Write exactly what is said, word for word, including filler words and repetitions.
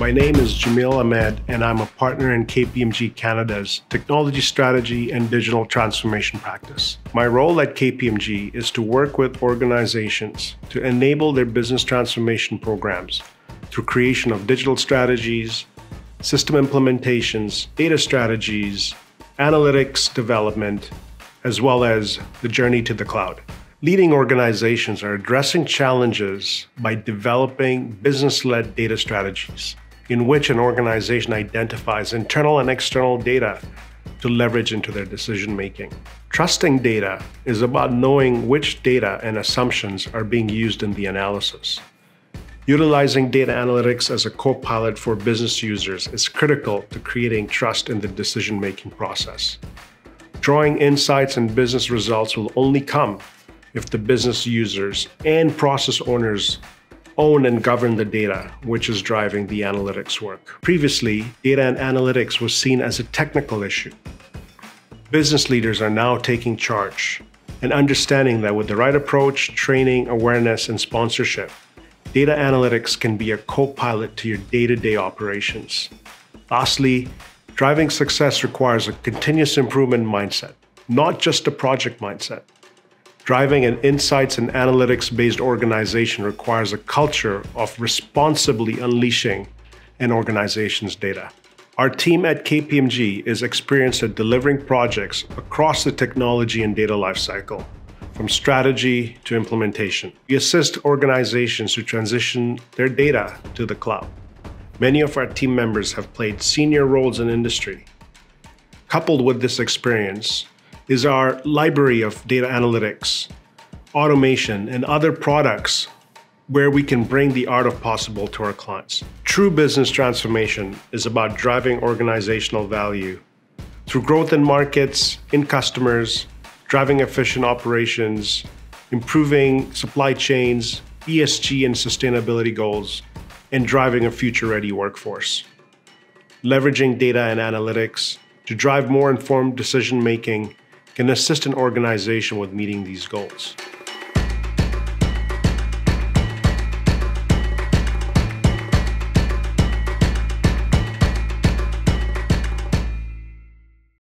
My name is Jamil Ahmed, and I'm a partner in K P M G Canada's Technology Strategy and Digital Transformation Practice. My role at K P M G is to work with organizations to enable their business transformation programs through creation of digital strategies, system implementations, data strategies, analytics development, as well as the journey to the cloud. Leading organizations are addressing challenges by developing business-led data strategies, in which an organization identifies internal and external data to leverage into their decision-making. Trusting data is about knowing which data and assumptions are being used in the analysis. Utilizing data analytics as a co-pilot for business users is critical to creating trust in the decision-making process. Drawing insights and business results will only come if the business users and process owners own and govern the data, which is driving the analytics work. Previously, data and analytics was seen as a technical issue. Business leaders are now taking charge and understanding that with the right approach, training, awareness, and sponsorship, data analytics can be a co-pilot to your day-to-day operations. Lastly, driving success requires a continuous improvement mindset, not just a project mindset. Driving an insights and analytics-based organization requires a culture of responsibly unleashing an organization's data. Our team at K P M G is experienced at delivering projects across the technology and data lifecycle, from strategy to implementation. We assist organizations to transition their data to the cloud. Many of our team members have played senior roles in industry. Coupled with this experience is our library of data analytics, automation, and other products where we can bring the art of possible to our clients. True business transformation is about driving organizational value through growth in markets, in customers, driving efficient operations, improving supply chains, E S G and sustainability goals, and driving a future-ready workforce. Leveraging data and analytics to drive more informed decision-making can assist an organization with meeting these goals.